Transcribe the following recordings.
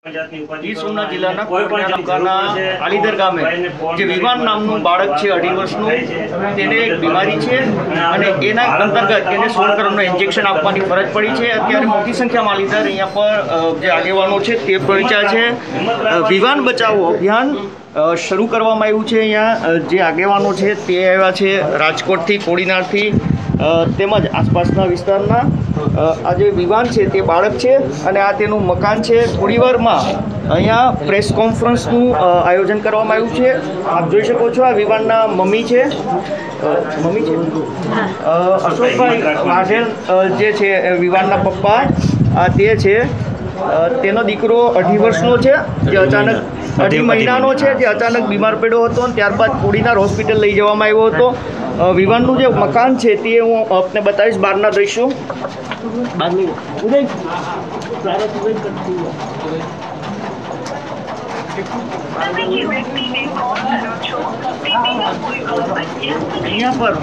ગીર સોમનાથ જિલ્લાના તાલુકાના આલીદર ગામે જે વિવાન નામનું બાળક છે 2.5 વર્ષનું, તેને એક બીમારી છે અને એના અંતર્ગત એને 16 કરોડનું ઇન્જેક્શન આપવાની ફરજ પડી છે। અત્યારે મોટી સંખ્યામાં આલીદર અહીંયા પર જે આગેવાનો છે તે પહોંચ્યા છે। વિવાન બચાવો અભિયાન શરૂ કરવામાં આવ્યું છે। અહીંયા જે આગેવાનો છે તે આવ્યા છે રાજકોટથી, કોડીનારથી તેમજ આસપાસના વિસ્તારના। આ જે વિવાન છે તે બાળક છે અને આ તેનું મકાન છે। થોડી વારમાં અહીંયા પ્રેસ કોન્ફરન્સનું આયોજન કરવામાં આવ્યું છે। આપ જોઈ શકો છો આ વિવાનના મમ્મી છે અશોકભાઈ વાઢેલ જે છે વિવાનના પપ્પા આ તે છે। તેનો દીકરો 2.5 વર્ષનો છે જે અચાનક 2.5 મહિનાનો છે જે અચાનક બીમાર પડ્યો હતો અને ત્યારબાદ કોડીનાર હોસ્પિટલ લઈ જવામાં આવ્યો હતો। વિવાનનું જે મકાન છે તે હું આપને બતાવીશ બહારના દ્રશ્યો। અહીંયા પર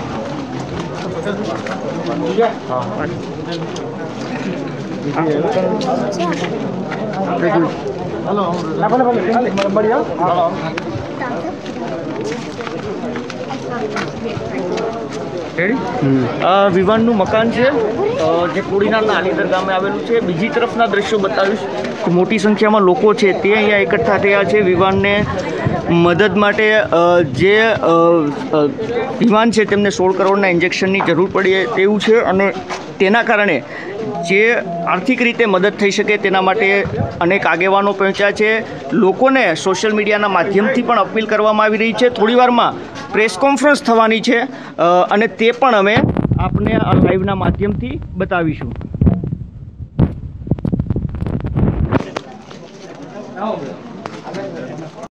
વિવાનનું મકાન છે જે કોડીનારના આલીદર ગામે આવેલું છે। બીજી તરફના દ્રશ્યો બતાવીશ કે મોટી સંખ્યામાં લોકો છે તે અહીંયા એકઠા થયા છે વિવાનને મદદ માટે। જે વિવાન છે તેમને 16 કરોડના ઇન્જેક્શનની જરૂર પડી તેવું છે અને તેના કારણે જે આર્થિક રીતે મદદ થઈ શકે તેના માટે અનેક આગેવાનો પહોંચ્યા છે। લોકોને સોશિયલ મીડિયાના માધ્યમથી પણ અપીલ કરવામાં આવી રહી છે। થોડી વારમાં પ્રેસ કોન્ફરન્સ થવાની છે અને તે પણ અમે આપને આ લાઈવના માધ્યમથી બતાવીશું।